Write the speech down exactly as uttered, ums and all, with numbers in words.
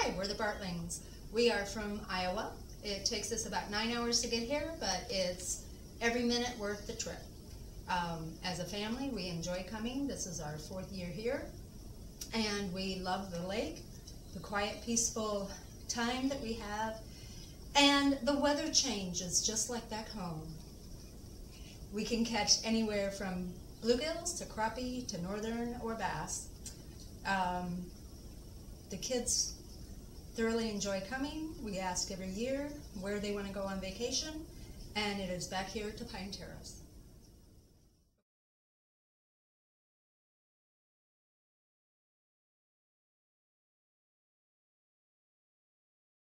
Hi, we're the Bartlings. We are from Iowa. It takes us about nine hours to get here, but it's every minute worth the trip. Um, as a family, we enjoy coming. This is our fourth year here, and we love the lake, the quiet, peaceful time that we have, and the weather changes just like back home. We can catch anywhere from bluegills to crappie to northern or bass. Um, the kids thoroughly enjoy coming. We ask every year where they want to go on vacation, and it is back here to Pine Terrace.